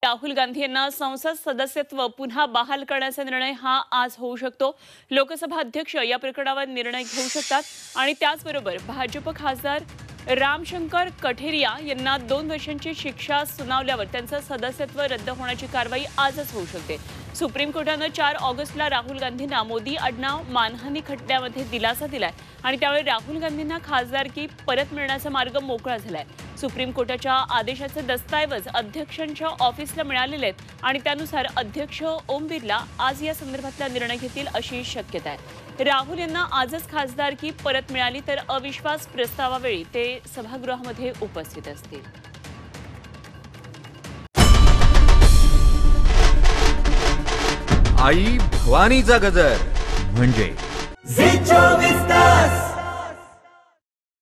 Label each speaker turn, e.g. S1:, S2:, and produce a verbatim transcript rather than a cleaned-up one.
S1: राहुल गांधी यांना संसद सदस्यत्व पुन्हा बहाल करण्याचा निर्णय हा आज होऊ शकतो। लोकसभा अध्यक्ष या प्रकरणावर निर्णय घेऊ शकतात आणि त्याचबरोबर भाजप खासदार रामशंकर कठेरिया यांना दोन वर्षांची शिक्षा सुनावल्यावर त्यांचं सदस्यत्व रद्द होण्याची कारवाई आजच होऊ शकते। सुप्रीम कोर्टाने चार ऑगस्टला राहुल गांधींना मोदी आडनाव मानहानी खटल्यामध्ये दिलासा दिलाय आणि त्यामुळे राहुल गांधींना खासदारकी परत मिळण्याचा मार्ग मोकळा झालाय। सुप्रीम कोर्टाच्या आदेशाचे दस्तऐवज अध्यक्षांच्या ऑफिसला मिळालेले आहेत आणि त्यानुसार अध्यक्ष ओम बिर्ला आज या संदर्भातला निर्णय घेतील अशी शक्यता आहे। राहुल यांना आजच खासदारकी परत मिळाली तर अविश्वास प्रस्तावावेळी ते सभागृहामध्ये उपस्थित असतील।
S2: आई भवानीचा गजर म्हणजे
S3: झी चोवीस तास।